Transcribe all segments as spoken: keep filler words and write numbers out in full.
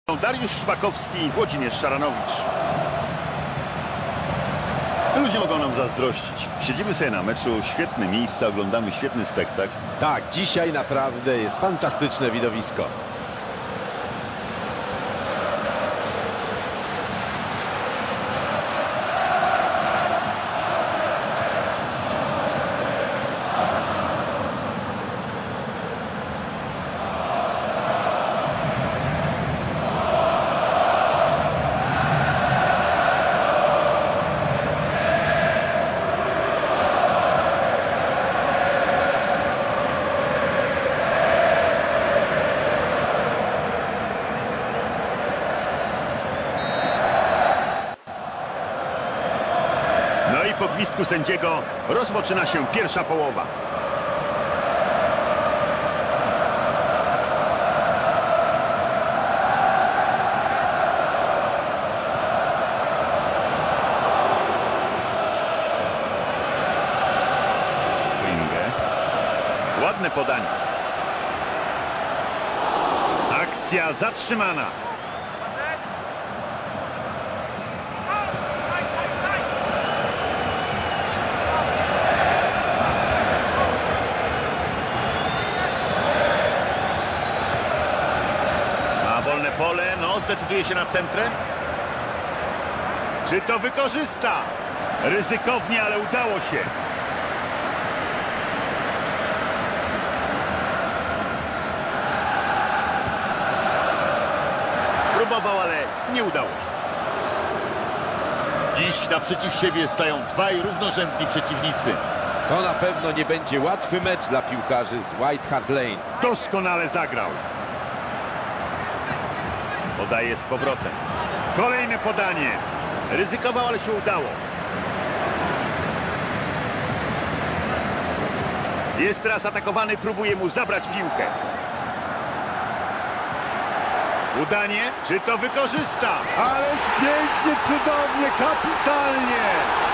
Dariusz Szpakowski i Włodzimierz Szaranowicz. Ludzie mogą nam zazdrościć. Siedzimy sobie na meczu, świetne miejsca, oglądamy świetny spektakl. Tak, dzisiaj naprawdę jest fantastyczne widowisko. No i po gwizdku sędziego rozpoczyna się pierwsza połowa. Klinge. Ładne podanie. Akcja zatrzymana. Wolne pole, no zdecyduje się na centrę. Czy to wykorzysta? Ryzykownie, ale udało się. Próbował, ale nie udało się. Dziś naprzeciw siebie stają dwaj równorzędni przeciwnicy. To na pewno nie będzie łatwy mecz dla piłkarzy z White Hart Lane. Doskonale zagrał. Podaje z powrotem. Kolejne podanie. Ryzykował, ale się udało. Jest teraz atakowany, próbuje mu zabrać piłkę. Udanie. Czy to wykorzysta? Ależ pięknie, cudownie, kapitalnie.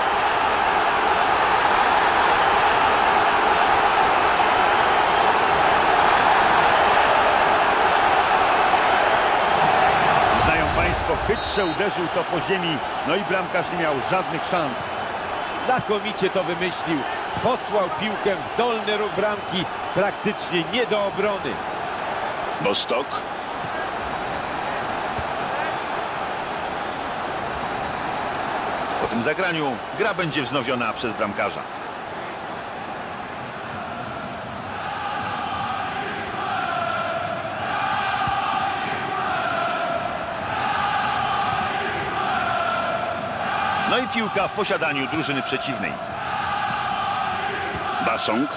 Chytrze uderzył to po ziemi, no i bramkarz nie miał żadnych szans. Znakomicie to wymyślił. Posłał piłkę w dolny róg bramki, praktycznie nie do obrony. Bostok. Po tym zagraniu gra będzie wznowiona przez bramkarza. No i piłka w posiadaniu drużyny przeciwnej. Basong.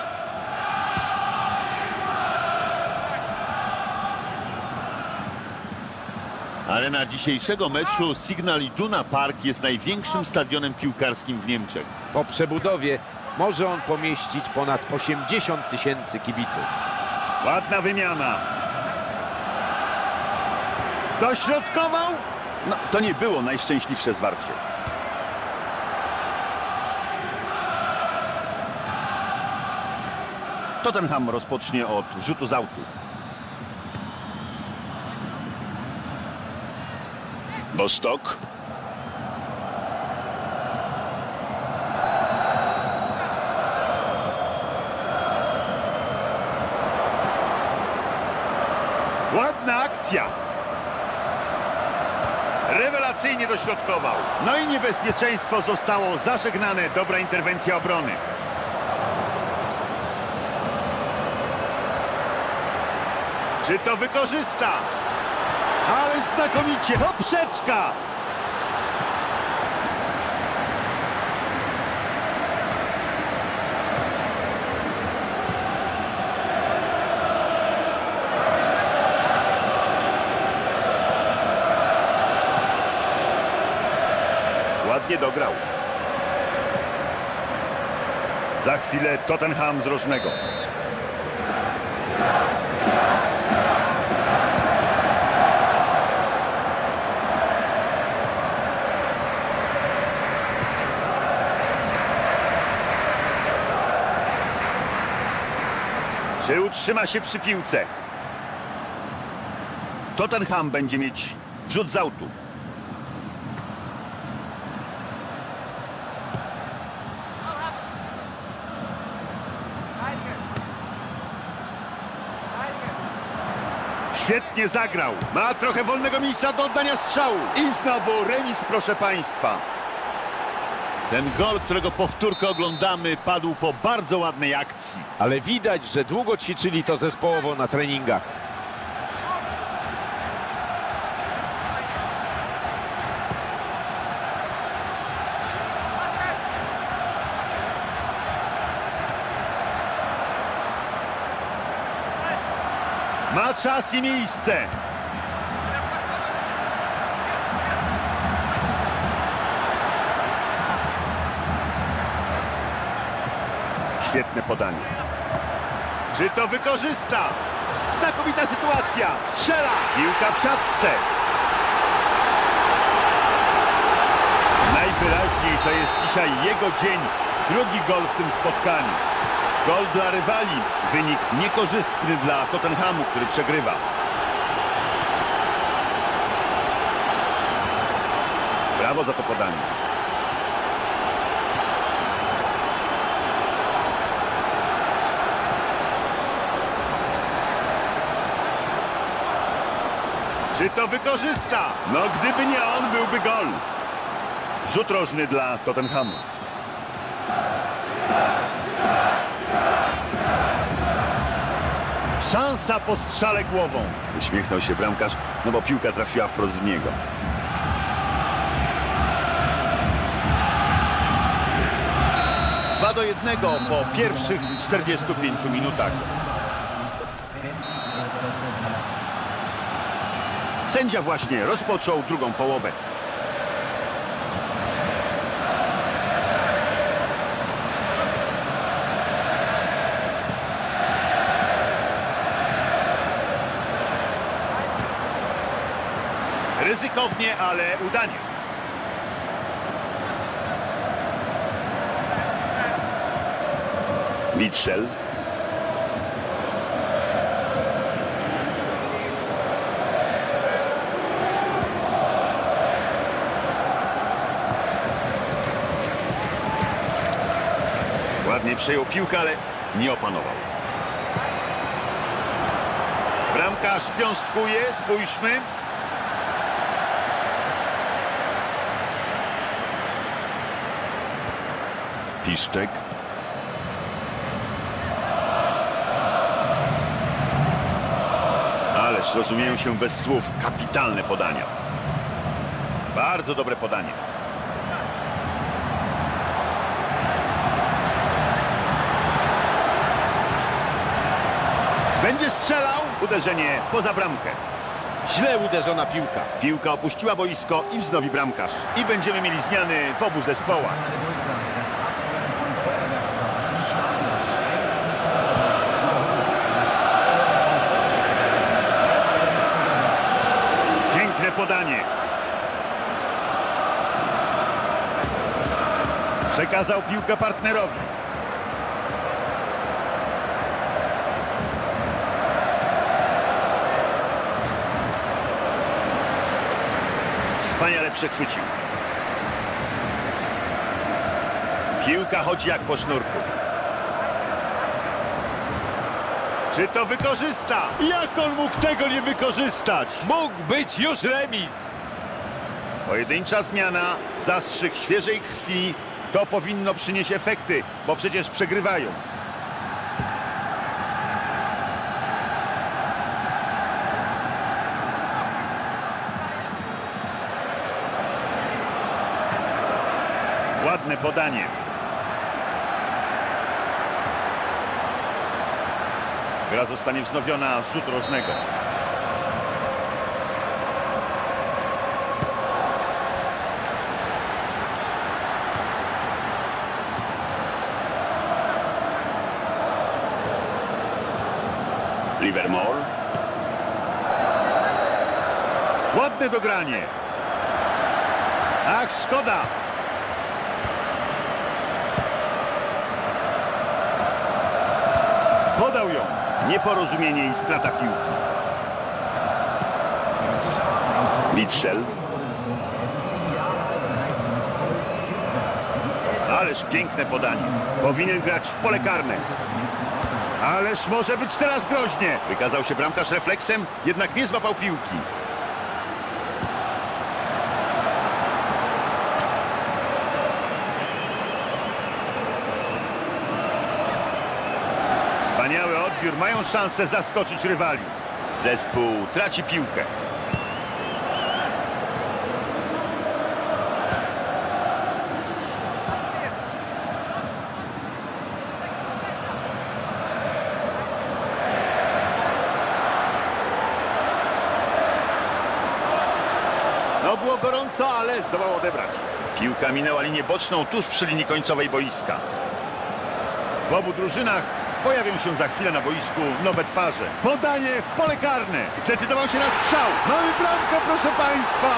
Arena dzisiejszego meczu Signal Iduna Park jest największym stadionem piłkarskim w Niemczech. Po przebudowie może on pomieścić ponad osiemdziesiąt tysięcy kibiców. Ładna wymiana. Dośrodkował? No, to nie było najszczęśliwsze zwarcie. Tottenham rozpocznie od rzutu z autu. Bostok. Ładna akcja. Rewelacyjnie dośrodkował. No i niebezpieczeństwo zostało zażegnane. Dobra interwencja obrony. Czy to wykorzysta? Ale znakomicie. Poprzeczka. Ładnie dograł. Za chwilę Tottenham z rożnego. Czy utrzyma się przy piłce? Tottenham będzie mieć Rzut z autu. Świetnie zagrał. Ma trochę wolnego miejsca do oddania strzału. I znowu remis, proszę państwa. Ten gol, którego powtórkę oglądamy, padł po bardzo ładnej akcji. Ale widać, że długo ćwiczyli to zespołowo na treningach. Ma czas i miejsce. Świetne podanie. Czy to wykorzysta? Znakomita sytuacja. Strzela. Piłka w siatce. Najwyraźniej to jest dzisiaj jego dzień. Drugi gol w tym spotkaniu. Gol dla rywali. Wynik niekorzystny dla Tottenhamu, który przegrywa. Brawo za to podanie. Czy to wykorzysta? No gdyby nie on, byłby gol. Rzut rożny dla Tottenhamu. Szansa po strzale głową. Uśmiechnął się bramkarz, no bo piłka trafiła wprost w niego. dwa do jednego po pierwszych czterdziestu pięciu minutach. Sędzia właśnie rozpoczął drugą połowę. Ryzykownie, ale udanie. Mitchell. Ładnie przejął piłkę, ale nie opanował. Bramkarz piąstkuje, spójrzmy. Piszczek. Ależ rozumieją się bez słów. Kapitalne podania. Bardzo dobre podanie. Będzie strzelał. Uderzenie poza bramkę. Źle uderzona piłka. Piłka opuściła boisko i wznowi bramkarz. I będziemy mieli zmiany w obu zespołach. Piękne podanie. Przekazał piłkę partnerowi. Wspaniale przechwycił. Piłka chodzi jak po sznurku. Czy to wykorzysta? Jak on mógł tego nie wykorzystać? Mógł być już remis. Pojedyncza zmiana, zastrzyk świeżej krwi. To powinno przynieść efekty, bo przecież przegrywają. Ładne podanie. Gra zostanie wznowiona z rzutu rożnego. Livermore. Ładne dogranie. Ach, szkoda. Podał ją. Nieporozumienie i strata piłki. Witsel. Ależ piękne podanie. Powinien grać w pole karne. Ależ może być teraz groźnie. Wykazał się bramkarz refleksem, jednak nie złapał piłki. Wspaniały odbiór. Mają szansę zaskoczyć rywali. Zespół traci piłkę. No było gorąco, ale zdołał odebrać. Piłka minęła linię boczną tuż przy linii końcowej boiska. W obu drużynach pojawią się za chwilę na boisku nowe twarze. Podanie w pole karne. Zdecydował się na strzał. Mamy bramkę, proszę państwa.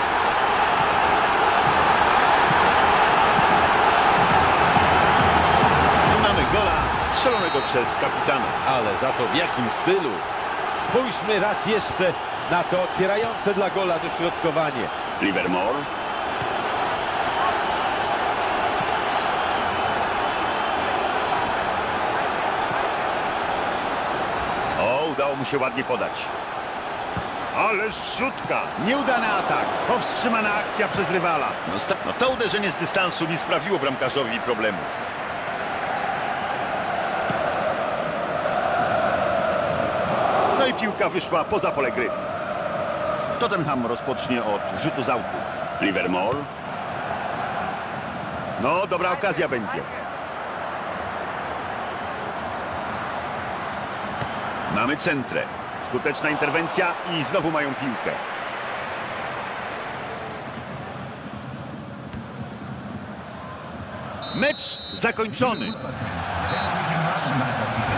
I mamy gola strzelonego przez kapitana. Ale za to w jakim stylu. Spójrzmy raz jeszcze na to otwierające dla gola dośrodkowanie. Livermore. O, udało mu się ładnie podać. Ależ rzutka. Nieudany atak. Powstrzymana akcja przez rywala. No, no to uderzenie z dystansu nie sprawiło bramkarzowi problemów. No i piłka wyszła poza pole gry. Tottenham rozpocznie od rzutu z autu. Livermore. No, dobra okazja będzie. Mamy centrę. Skuteczna interwencja i znowu mają piłkę. Mecz zakończony.